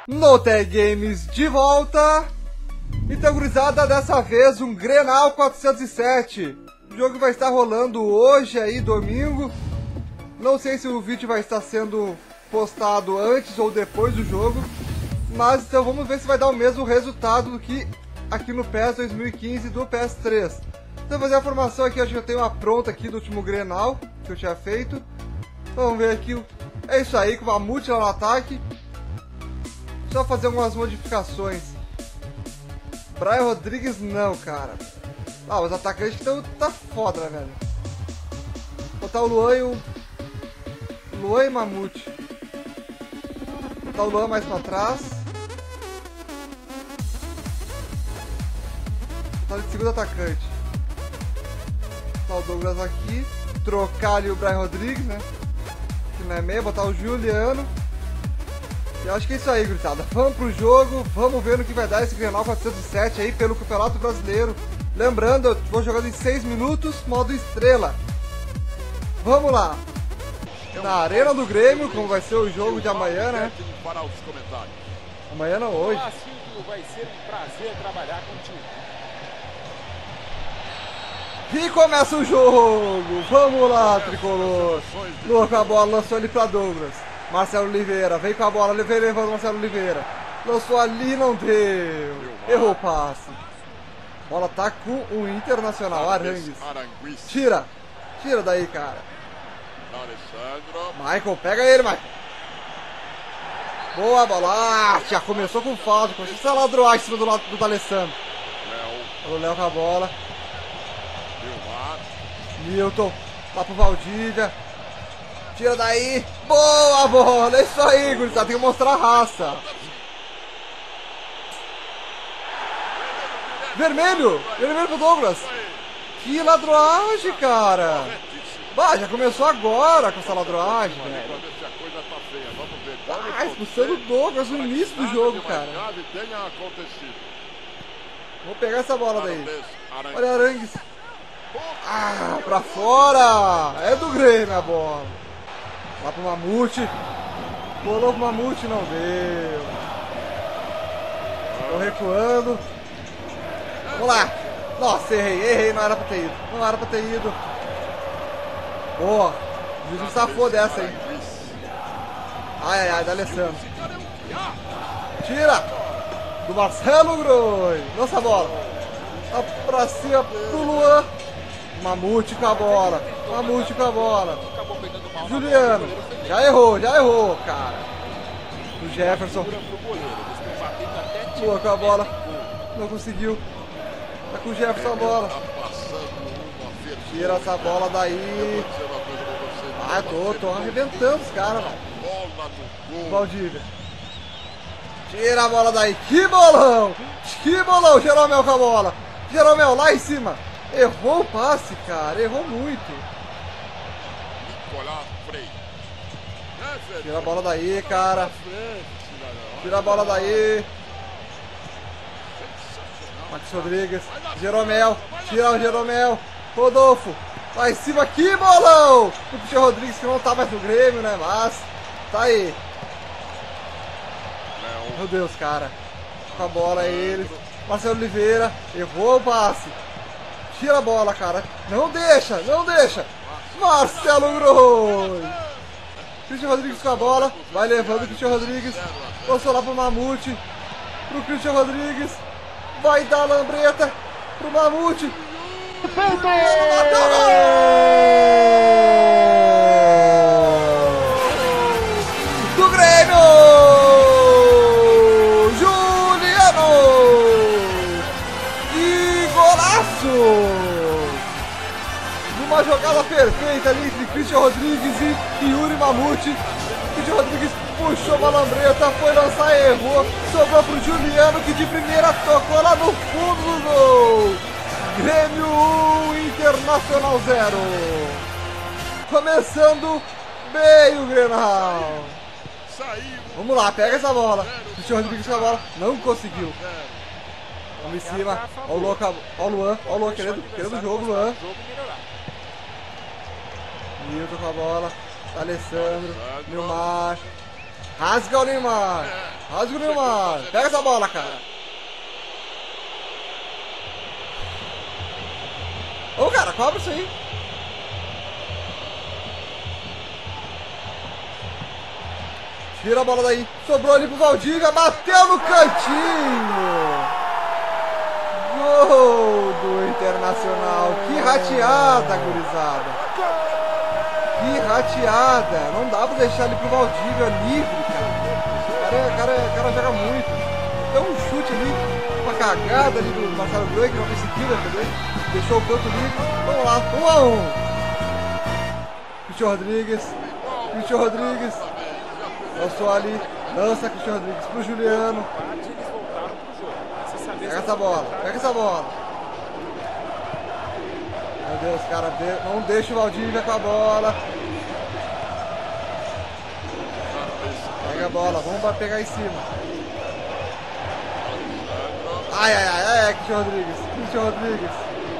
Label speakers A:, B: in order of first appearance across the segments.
A: No Tag Games de volta. Então, gurizada, dessa vez um Grenal 407. O jogo vai estar rolando hoje aí, domingo. Não sei se o vídeo vai estar sendo postado antes ou depois do jogo, mas então vamos ver se vai dar o mesmo resultado do que aqui no PES 2015 do PS3. Então, fazer a formação aqui, acho que eu tenho uma pronta aqui do último Grenal que eu tinha feito. Vamos ver aqui, é isso aí, com o Mamute lá no ataque. Só fazer algumas modificações. Brian Rodrigues não, cara. Ah, os atacantes estão tá foda, né, velho? Botar o Luan e Mamute. Botar o Luan mais pra trás. Botar de segundo atacante. Botar o Douglas aqui. Trocar ali o Brian Rodrigues, né? Que não é meio. Botar o Juliano. E eu acho que é isso aí, gurizada. Vamos pro jogo, vamos ver no que vai dar esse Grenal 407 aí pelo Campeonato Brasileiro. Lembrando, eu vou jogando em 6 minutos, modo estrela. Vamos lá. Na Arena do Grêmio, como vai ser o jogo de amanhã, né? Amanhã não, hoje.
B: Vai ser um prazer trabalhar contigo.
A: E começa o jogo. Vamos lá, tricolor. Luan com a bola, lançou ele pra Douglas. Marcelo Oliveira, vem com a bola, vem levando Marcelo Oliveira. Lançou ali, não deu. Errou o passe. Bola tá com o Internacional, Arangues. Tira daí, cara. Michael, pega ele, Michael. Boa bola. Ah, já começou com falta. Começou essa ladroagem em cima do D'Alessandro. O Léo com a bola. Milton, lá pro Valdívia. Tira daí. Boa bola. É isso aí, gurizada. Tem que mostrar a raça. Vermelho. Vermelho pro Douglas. Que ladroagem, cara. Bah, já começou agora com essa ladroagem, velho. Ah, expulsando o Douglas no início do jogo, cara. Vou pegar essa bola daí. Olha, Arangues. Ah, pra fora. É do Grêmio a bola. Lá pro Mamute. Bolou pro Mamute, não deu. Tô recuando. Vamos lá. Nossa, errei. Não era pra ter ido. Boa. O juiz safou dessa, hein. Ai, D'Alessandro. Tira. Do Marcelo Groi. Lança a bola. Lá pra cima pro Luan. Mamute com a bola. Juliano. Já errou, cara. O Jefferson. Luan com a bola. Não conseguiu. Tá com o Jefferson a bola. Tira essa bola daí. Ah, tô arrebentando os caras, mano. Valdívia. Tira a bola daí. Que bolão! Jeromel com a bola. Jeromel lá em cima. Errou o passe, cara. Errou muito. Tira a bola daí, cara. Tira a bola daí. Max Rodrigues. Jeromel. Tira o Jeromel. Rodolfo. Lá em cima. Que bolão! O Cristian Rodrigues que não tá mais no Grêmio, né? Mas tá aí. Meu Deus, cara. Com a bola ele. Marcelo Oliveira. Errou o passe. Tira a bola, cara. Não deixa. Marcelo Groi. Cristian Rodrigues com a bola. Vai levando o Cristian Rodrigues. Passou lá pro Mamute. Pro Cristian Rodrigues. Vai dar a lambreta pro Mamute.
C: Feito!
A: Do Grêmio! Juliano! Que golaço! Uma jogada perfeita ali entre Cristian Rodrigues e Yuri Mamute. Cristian Rodrigues puxou uma lambreta, foi lançar e errou. Sobrou pro Juliano que de primeira tocou lá no fundo do gol. Grêmio 1, Internacional 0. Começando bem o Grenal. Vamos lá, pega essa bola. Cristian Rodrigues com a bola. Não conseguiu. Vamos em cima. Olha o Luan querendo o jogo, Luan. Milton com a bola. Alessandro. Neymar. Rasga o Neymar. Rasga o Neymar. Pega essa bola, cara. Ô, cara, cobra isso aí. Tira a bola daí. Sobrou ali pro Valdívia. Bateu no cantinho. Gol do Internacional. Que rateada, gurizada. Que rateada. Não dá pra deixar ele pro Valdívia livre, cara. O cara joga muito. Deu um chute ali. Uma cagada ali do Marcelo Groi, que não conseguiu defender. Deixou o canto livre. Vamos lá. 1 a 1. Cristiano Rodrigues. Lançou ali. Lança Cristiano Rodrigues pro Juliano. Pega essa bola. Meu Deus, cara. Não deixa o Valdívia com a bola. Pega a bola. Vamos pegar em cima. Ai, Cristiano Rodrigues.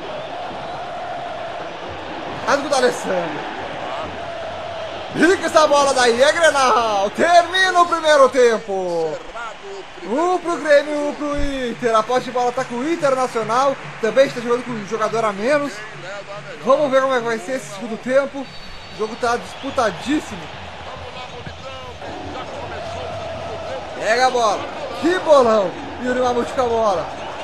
A: Rasgo do Alessandro. Fica essa bola daí, é Grenal. Termina o primeiro tempo. 1 pro Grêmio, 1 pro Inter. A posse de bola tá com o Internacional. Também está jogando com um jogador a menos. Vamos ver como é que vai ser esse segundo tempo. O jogo tá disputadíssimo. Pega a bola. Que bolão. Yuri Mamute com a bola.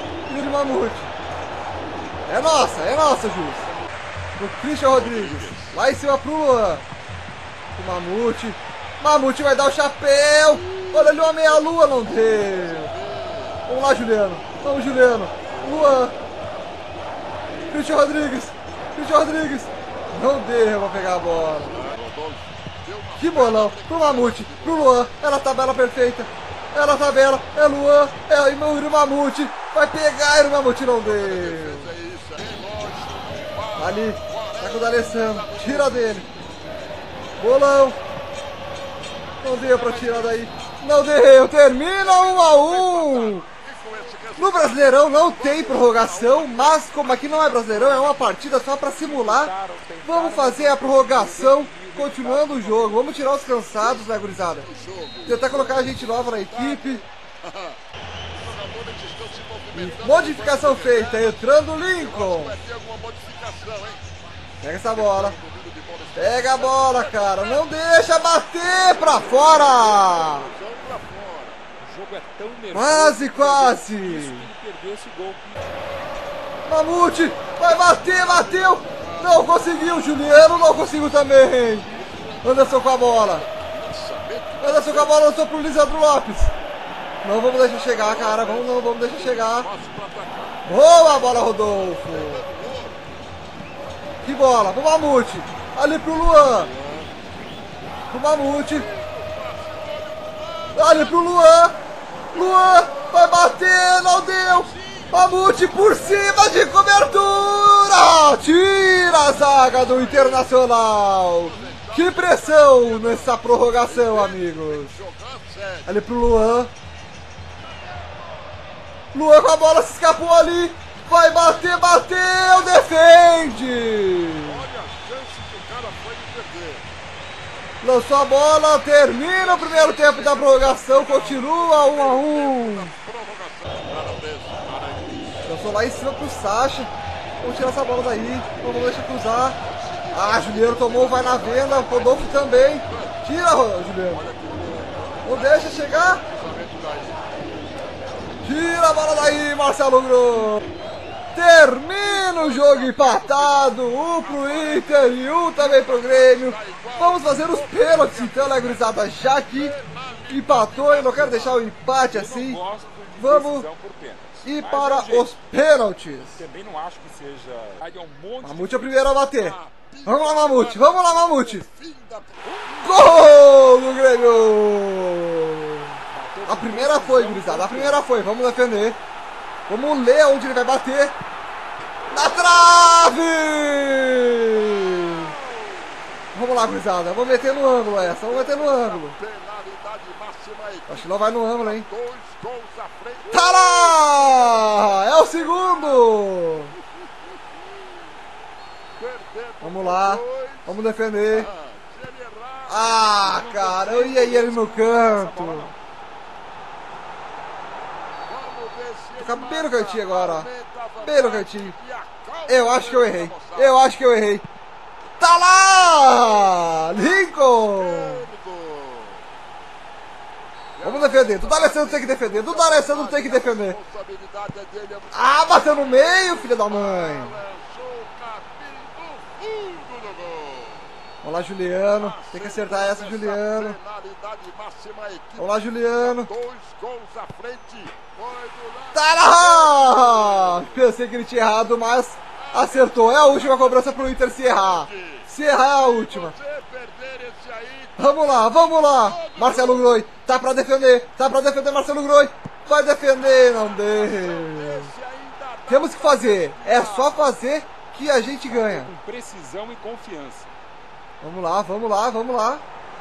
A: É nossa, Jus. O Cristiano Rodrigues. Lá em cima pro Luan. O Mamute vai dar o chapéu. Olha ali uma meia-lua, não deu. Vamos lá, Juliano. Luan. Cristiano Rodrigues. Não deu pra pegar a bola. Que bolão. Pro Mamute. Pro Luan. Ela tabela perfeita. É Luan. É o Mamute. Vai pegar e o Mamute não deu. Ali. Tá com o D'Alessandro. Tira dele. Bolão. Não deu pra tirar daí. Não deu. Termina 1 a 1. No Brasileirão não tem prorrogação, mas como aqui não é Brasileirão, é uma partida só pra simular. Vamos fazer a prorrogação, continuando o jogo. Vamos tirar os cansados, né, gurizada? Tentar colocar a gente nova na equipe. E modificação feita. Entrando o Lincoln. Pega essa bola. Pega a bola, cara. Não deixa bater pra fora. Quase. Mamute. Vai bater, bateu. Não conseguiu, Juliano. Não conseguiu também. Anderson com a bola. Lançou pro Lisandro Lopes. Não vamos deixar chegar, cara. Não vamos deixar chegar. Boa bola, Rodolfo. Que bola. Pro Mamute. Ali pro Luan. Ali pro Luan. Vai bater. Não deu. Mamute por cima de cobertura. Tira a zaga do Internacional. Que pressão nessa prorrogação, amigos. Ali pro Luan. Luan com a bola, se escapou ali. Vai bater, bateu, defende. Lançou a bola, termina o primeiro tempo da prorrogação, continua 1 a 1. Lançou lá em cima pro Sacha. Vamos tirar essa bola daí, não vamos deixar cruzar. Ah, Juliano tomou, vai na venda, Rodolfo também. Tira, Juliano. Não deixa chegar. Tira a bola daí, Marcelo Groi. Termina o jogo empatado, 1 pro Inter e 1 também pro Grêmio. Vamos fazer os pênaltis então, né, gurizada? Já que empatou, eu não quero deixar o empate assim. Vamos ir para os pênaltis.
B: Também não acho que seja.
A: Mamute é o primeiro a bater. Vamos lá, Mamute. Gol do Grêmio. A primeira foi, gurizada. Vamos defender. Vamos ler onde ele vai bater. Na trave! Vamos lá, gurizada. Vamos meter no ângulo essa. Acho que não vai no ângulo, hein? Tá lá! É o segundo! Vamos lá. Vamos defender. Ah, cara. Eu ia ir ali no canto. tocar bem no cantinho agora, ó. Bem no cantinho. Eu acho que eu errei. Eu acho que eu errei. Tá lá! Lincoln! Vamos defender. Dudu Alessandro tem que defender. Dudu Alessandro tem que defender. Ah, bateu no meio, filha da mãe. Vamos lá, Juliano. Tem que acertar essa, Juliano. Vamos lá, Juliano. Tá lá! Pensei que ele tinha errado, mas acertou. É a última cobrança pro Inter se errar. Se errar é a última. Vamos lá, vamos lá. Marcelo Groi, tá pra defender Marcelo Groi. Vai defender, não deu. Temos que fazer, é só fazer que a gente ganha.
B: Com precisão e confiança.
A: Vamos lá, vamos lá, vamos lá.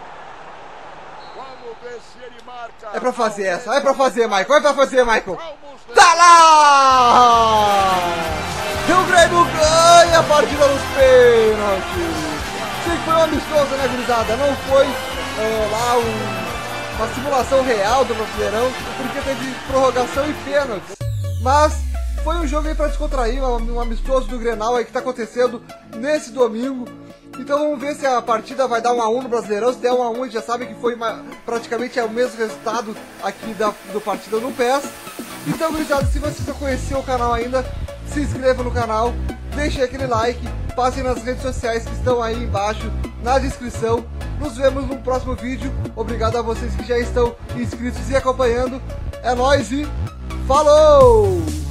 A: É pra fazer essa, é pra fazer, Michael, é pra fazer, Michael. Tá lá! E o Grêmio ganha a partida nos pênaltis. Sei que foi um amistoso, né, gurizada? Não foi lá uma simulação real do Brasileirão, porque teve prorrogação e pênaltis. Mas foi um jogo aí pra descontrair, um amistoso do Grenal aí que tá acontecendo nesse domingo. Então vamos ver se a partida vai dar 1-1 no Brasileirão. Se der 1-1, a gente já sabe que foi praticamente o mesmo resultado aqui do partida no PES. Então, gurizada, se você não conheceu o canal ainda, se inscreva no canal, deixe aquele like, passem nas redes sociais que estão aí embaixo na descrição. Nos vemos no próximo vídeo. Obrigado a vocês que já estão inscritos e acompanhando. É nóis e falou!